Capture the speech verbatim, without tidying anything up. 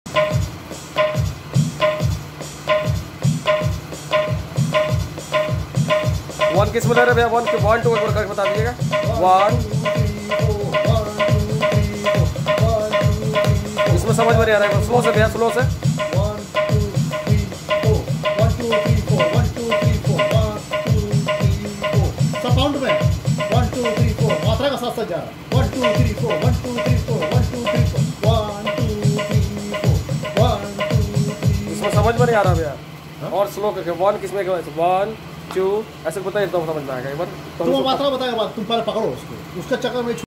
One किस में ले रहे भैया? वन वन टू एक बार करके बता दीजिएगा। वन, इसमें समझ में नहीं आ रहा है, स्लो से भैया, स्लो से। साउंड में वन टू थ्री फोर, मात्रा का साथ साथ जा रहा है। One two three four, one two three four, one two three four, one two three four, one two three. इसमें समझ में नहीं आ रहा भैया, और स्लो करके वन किसमें वन टू ऐसे बताइए तो समझ में आएगा। एक बार तुम मात्रा बताएगा, तुम पहले पकड़ो उसको, उसका चक्कर में